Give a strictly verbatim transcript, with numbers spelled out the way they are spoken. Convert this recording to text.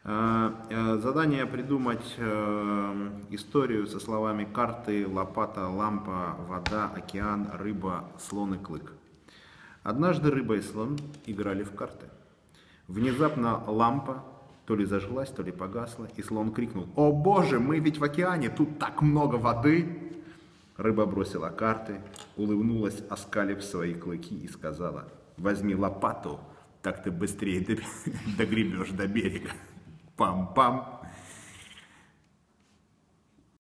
Задание придумать историю со словами карты, лопата, лампа, вода, океан, рыба, слон и клык. Однажды рыба и слон играли в карты. Внезапно лампа то ли зажглась, то ли погасла, и слон крикнул: «О боже, мы ведь в океане, тут так много воды!» Рыба бросила карты, улыбнулась, оскалив свои клыки, и сказала: «Возьми лопату, так ты быстрее догребешь до берега. Пам-пам!»